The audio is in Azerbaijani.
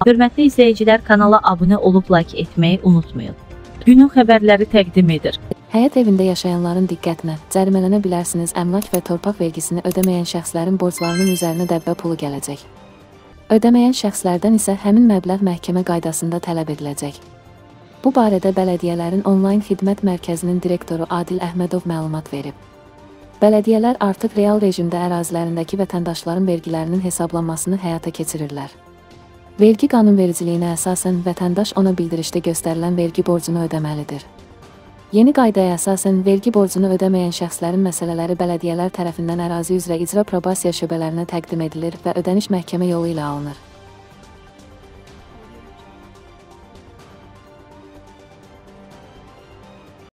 Hörmətli izləyicilər, kanala abunə olub like etməyi unutmayın. Günün xəbərləri təqdim edir. Həyət evində yaşayanların diqqətinə, cərimələnə bilərsiniz, əmlak və torpaq vergisini ödəməyən şəxslərin borclarının üzərinə dəbbə pulu gələcək. Ödəməyən şəxslərdən isə həmin məbləğ məhkəmə qaydasında tələb ediləcək. Bu barədə Bələdiyyələrin onlayn xidmət mərkəzinin direktoru Adil Əhmədov məlumat verib. Bələdiyyələr artıq real rejimdə ərazilərindəki vətəndaşların vergilərinin hesablanmasını həyata keçirirlər. Vergi qanunvericiliyinə əsasən vətəndaş ona bildirişdə göstərilən vergi borcunu ödəməlidir. Yeni qaydaya əsasən vergi borcunu ödəməyən şəxslərin məsələləri bələdiyyələr tərəfindən ərazi üzrə icra probasiya şöbələrinə təqdim edilir və ödəniş məhkəmə yolu ilə alınır.